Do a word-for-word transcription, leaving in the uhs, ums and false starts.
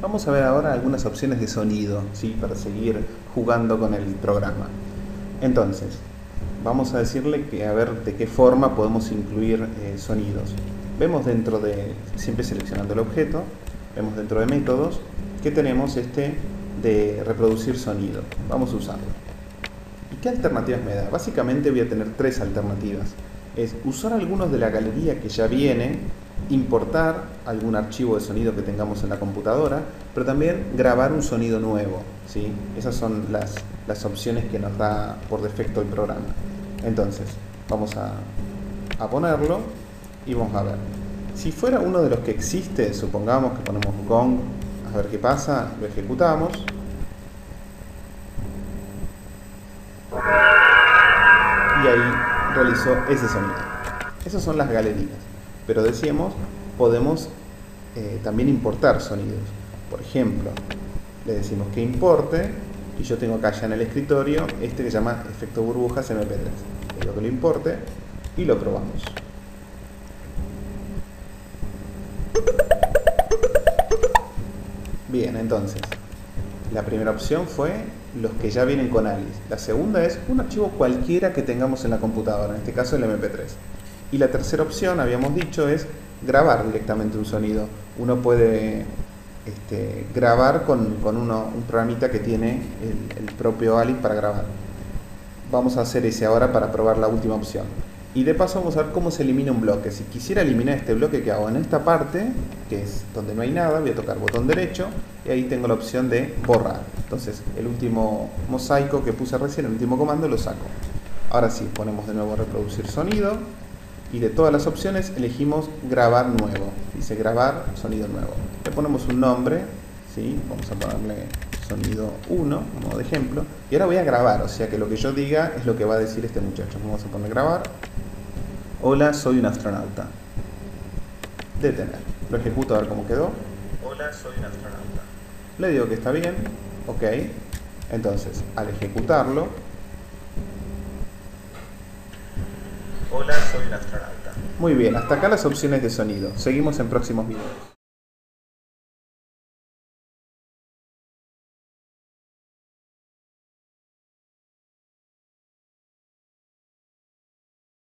Vamos a ver ahora algunas opciones de sonido, ¿sí? Para seguir jugando con el programa. Entonces, vamos a decirle que a ver de qué forma podemos incluir eh, sonidos. Vemos dentro de, siempre seleccionando el objeto, vemos dentro de métodos que tenemos este de reproducir sonido. Vamos a usarlo. ¿Y qué alternativas me da? Básicamente voy a tener tres alternativas. Es usar algunos de la galería que ya viene, importar algún archivo de sonido que tengamos en la computadora, pero también grabar un sonido nuevo, ¿sí? Esas son las, las opciones que nos da por defecto el programa. Entonces, vamos a, a ponerlo y vamos a ver. Si fuera uno de los que existe, supongamos que ponemos gong, a ver qué pasa, lo ejecutamos. Y ahí realizó ese sonido. Esas son las galerías. Pero decíamos, podemos eh, también importar sonidos. Por ejemplo, le decimos que importe, y yo tengo acá ya en el escritorio este que se llama efecto burbujas eme pe tres. Le digo que lo importe y lo probamos. Bien, entonces, la primera opción fue los que ya vienen con Alice. La segunda es un archivo cualquiera que tengamos en la computadora, en este caso el eme pe tres. Y la tercera opción, habíamos dicho, es grabar directamente un sonido. Uno puede este, grabar con, con uno, un programita que tiene el, el propio Alice para grabar. Vamos a hacer ese ahora para probar la última opción. Y de paso vamos a ver cómo se elimina un bloque. Si quisiera eliminar este bloque que hago en esta parte, que es donde no hay nada, voy a tocar botón derecho y ahí tengo la opción de borrar. Entonces el último mosaico que puse recién, el último comando, lo saco. Ahora sí, ponemos de nuevo reproducir sonido y de todas las opciones elegimos grabar nuevo. Dice grabar sonido nuevo. Le ponemos un nombre, ¿sí? Vamos a ponerle sonido uno, como de ejemplo. Y ahora voy a grabar, o sea que lo que yo diga es lo que va a decir este muchacho. Vamos a poner grabar. Hola, soy un astronauta. Detener. Lo ejecuto a ver cómo quedó. Hola, soy un astronauta. Le digo que está bien. Ok. Entonces, al ejecutarlo. Hola, soy un astronauta. Muy bien, hasta acá las opciones de sonido. Seguimos en próximos videos.